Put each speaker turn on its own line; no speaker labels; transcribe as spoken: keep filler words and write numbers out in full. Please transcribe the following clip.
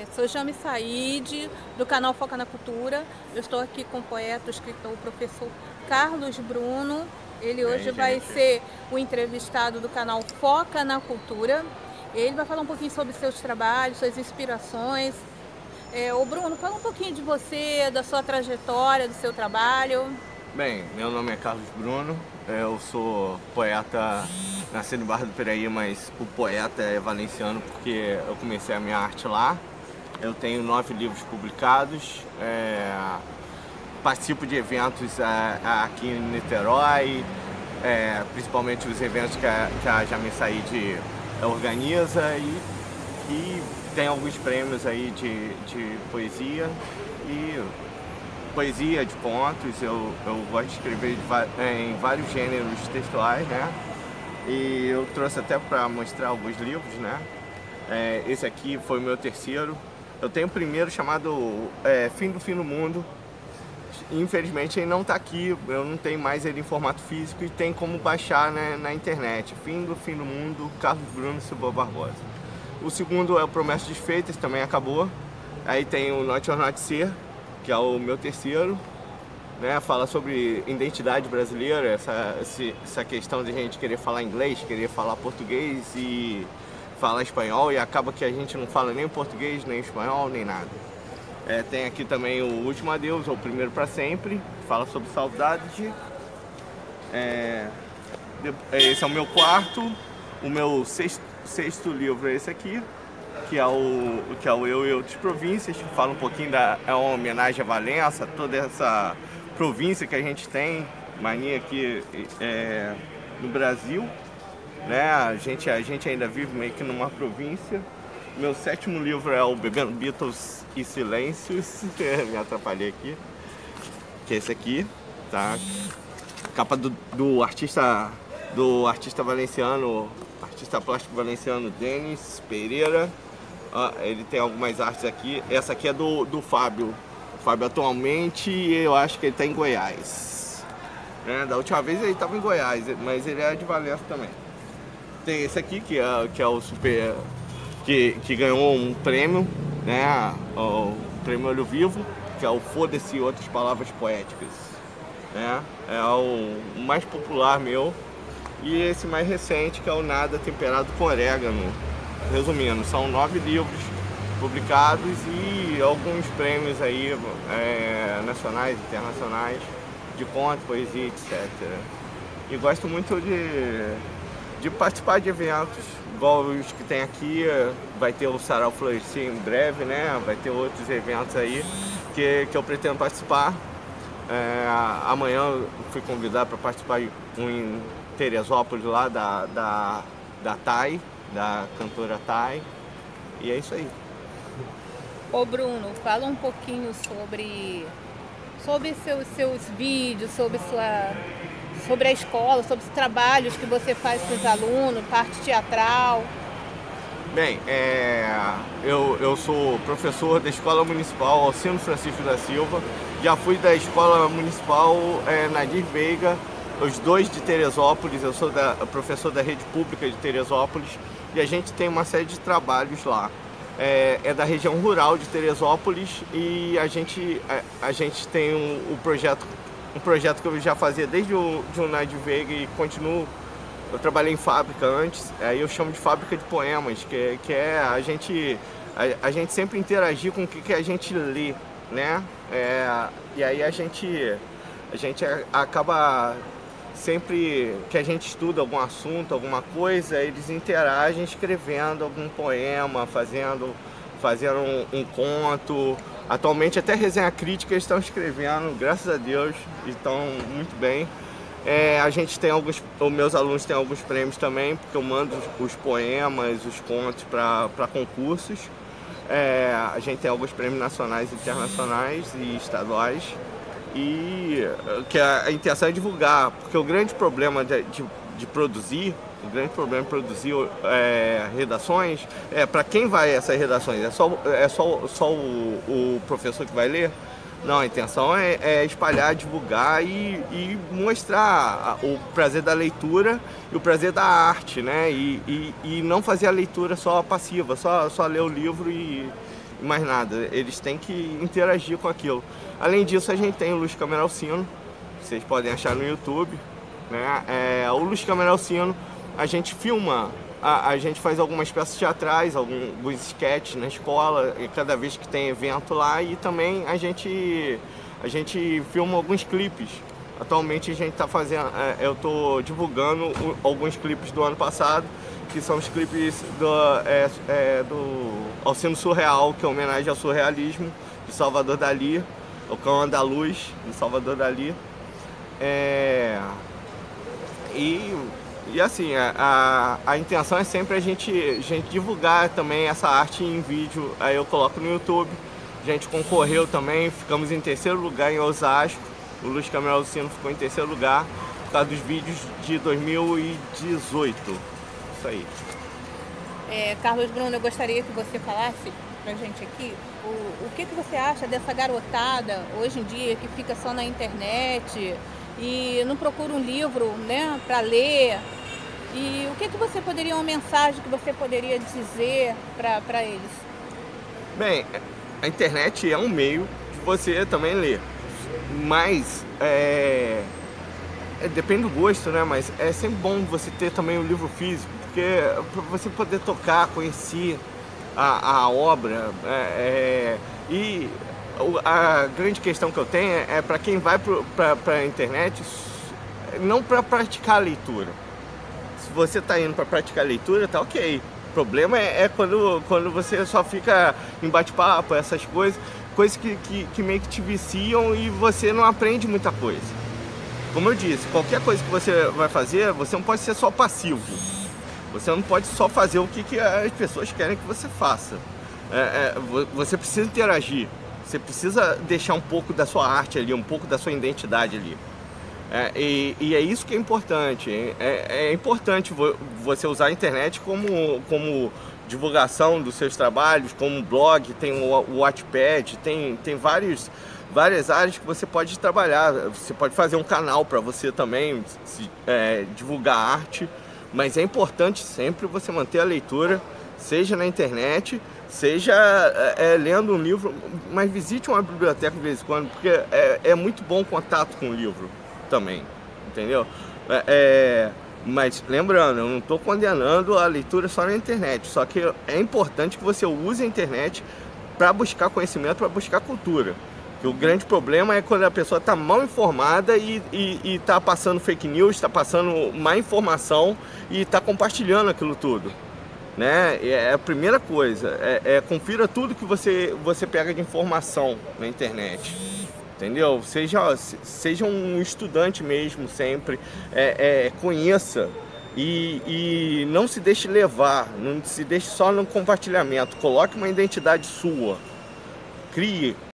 É, sou Jami Said, do canal Foca na Cultura. Eu estou aqui com o poeta, o escritor, o professor Carlos Bruno. Ele hoje
Bem,
vai
gente.
ser o entrevistado do canal Foca na Cultura. Ele vai falar um pouquinho sobre seus trabalhos, suas inspirações. É, ô Bruno, fala um pouquinho de você, da sua trajetória, do seu trabalho.
Bem, meu nome é Carlos Bruno, eu sou poeta, nasci no bairro do Piraí, mas o poeta é valenciano porque eu comecei a minha arte lá. Eu tenho nove livros publicados, é, participo de eventos é, aqui em Niterói, é, principalmente os eventos que a, que a Jami Said organiza e, e tem alguns prêmios aí de, de poesia e poesia, de contos. Eu, eu gosto de escrever em vários gêneros textuais, né? E eu trouxe até para mostrar alguns livros, né? É, esse aqui foi o meu terceiro. Eu tenho o primeiro chamado é, Fim do Fim do Mundo. Infelizmente ele não está aqui, eu não tenho mais ele em formato físico e tem como baixar, né, na internet. Fim do Fim do Mundo, Carlos Bruno Silva Barbosa. O segundo é o Promessas Desfeitas, também acabou. Aí tem o Not or Not Ser, que é o meu terceiro, né? Fala sobre identidade brasileira, essa, essa questão de a gente querer falar inglês, querer falar português e falar espanhol, e acaba que a gente não fala nem português, nem espanhol, nem nada. É, tem aqui também o Último Adeus, ou O Primeiro para Sempre, fala sobre saudade. É, esse é o meu quarto. O meu sexto, sexto livro é esse aqui, que é o, que é o Eu e Outras Províncias, que fala um pouquinho da... é uma homenagem a Valença, toda essa província que a gente tem, mania aqui é, no Brasil, né? A gente, a gente ainda vive meio que numa província. Meu sétimo livro é o Bebendo Beatles e Silêncios, me atrapalhei aqui, que é esse aqui, tá? Capa do, do artista, do artista valenciano, artista plástico valenciano Denis Pereira. Ah, ele tem algumas artes aqui. Essa aqui é do, do Fábio. O Fábio atualmente, eu acho que ele está em Goiás. Né? Da última vez ele estava em Goiás, mas ele é de Valença também. Tem esse aqui, que é, que é o super... Que, que ganhou um prêmio, né? O prêmio Olho Vivo, que é o Foda-se e Outras Palavras Poéticas. Né? É o mais popular meu. E esse mais recente, que é o Nada Temperado com Orégano. Resumindo, são nove livros publicados e alguns prêmios aí, é, nacionais, internacionais, de conto, poesia, etcétera. E gosto muito de, de participar de eventos, igual os que tem aqui. Vai ter o Sarau Florescer em breve, né? Vai ter outros eventos aí que, que eu pretendo participar. É, amanhã eu fui convidado para participar de um em Teresópolis, lá da, da, da Thay, da cantora Thay, e é isso aí.
Ô Bruno, fala um pouquinho sobre, sobre seus, seus vídeos, sobre, sua, sobre a escola, sobre os trabalhos que você faz com os alunos, parte teatral.
Bem, é, eu, eu sou professor da Escola Municipal Alcino Francisco da Silva, já fui da Escola Municipal é, Nadir Veiga, os dois de Teresópolis. Eu sou da, professor da Rede Pública de Teresópolis e a gente tem uma série de trabalhos lá. É, é da região rural de Teresópolis e a gente, a, a gente tem um, um, projeto, um projeto que eu já fazia desde o de Nadir Veiga e continuo. Eu trabalhei em fábrica antes, aí eu chamo de fábrica de poemas, que, que é a gente, a, a gente sempre interagir com o que, que a gente lê, né? É, e aí a gente, a gente acaba sempre que a gente estuda algum assunto, alguma coisa, eles interagem escrevendo algum poema, fazendo, fazendo um, um conto. Atualmente até resenha crítica eles estão escrevendo, graças a Deus, estão muito bem. É, a gente tem alguns, os meus alunos têm alguns prêmios também, porque eu mando os, os poemas, os contos para concursos. É, a gente tem alguns prêmios nacionais, internacionais e estaduais. E que a, a intenção é divulgar, porque o grande problema de, de, de produzir, o grande problema de produzir é, redações, é para quem vai essas redações? É só, é só, só o, o professor que vai ler? Não, a intenção é, é espalhar, divulgar e, e mostrar o prazer da leitura e o prazer da arte, né? E, e, e não fazer a leitura só passiva, só, só ler o livro e, mais nada, eles têm que interagir com aquilo. Além disso, a gente tem o Luz Câmera Alcino, vocês podem achar no YouTube, né? É, o Luz Câmera Alcino, a gente filma, a, a gente faz algumas peças teatrais, alguns sketches na escola, e cada vez que tem evento lá, e também a gente, a gente filma alguns clipes. Atualmente a gente está fazendo, eu estou divulgando alguns clipes do ano passado, que são os clipes do, é, é, do Alcino Surreal, que é homenagem ao surrealismo de Salvador Dalí, o Cão Andaluz de Salvador Dalí. É, e, e assim, a, a, a intenção é sempre a gente, a gente divulgar também essa arte em vídeo. Aí eu coloco no YouTube, a gente concorreu também, ficamos em terceiro lugar em Osasco. O Luz Câmera Alcino ficou em terceiro lugar por causa dos vídeos de dois mil e dezoito. Isso aí.
É, Carlos Bruno, eu gostaria que você falasse pra gente aqui o, o que, que você acha dessa garotada hoje em dia que fica só na internet e não procura um livro, né, para ler. E o que, que você poderia, uma mensagem que você poderia dizer para eles?
Bem, a internet é um meio de você também ler. Mas é, é, depende do gosto, né? Mas é sempre bom você ter também o livro físico, porque para você poder tocar, conhecer a, a obra. É, é, e a grande questão que eu tenho é, é para quem vai para a internet, não para praticar a leitura. Se você está indo para praticar a leitura, tá ok. O problema é, é quando, quando você só fica em bate-papo, essas coisas. Coisas que, que, que meio que te viciam e você não aprende muita coisa. Como eu disse, qualquer coisa que você vai fazer, você não pode ser só passivo. Você não pode só fazer o que, que as pessoas querem que você faça. É, é, você precisa interagir. Você precisa deixar um pouco da sua arte ali, um pouco da sua identidade ali. É, e, e é isso que é importante. É, é importante você usar a internet como... como divulgação dos seus trabalhos, como blog, tem o Wattpad, tem, tem vários, várias áreas que você pode trabalhar. Você pode fazer um canal para você também se, é, divulgar arte, mas é importante sempre você manter a leitura, seja na internet, seja é, é, lendo um livro, mas visite uma biblioteca de vez em quando, porque é, é muito bom o contato com o livro também, entendeu? É, é, Mas lembrando, eu não estou condenando a leitura só na internet, só que é importante que você use a internet para buscar conhecimento, para buscar cultura. Porque o grande problema é quando a pessoa está mal informada e está passando fake news, está passando má informação e está compartilhando aquilo tudo. Né? É a primeira coisa, é, é confira tudo que você, você pega de informação na internet. Entendeu? Seja, seja um estudante mesmo sempre, é, é, conheça e, e não se deixe levar, não se deixe só no compartilhamento, coloque uma identidade sua, crie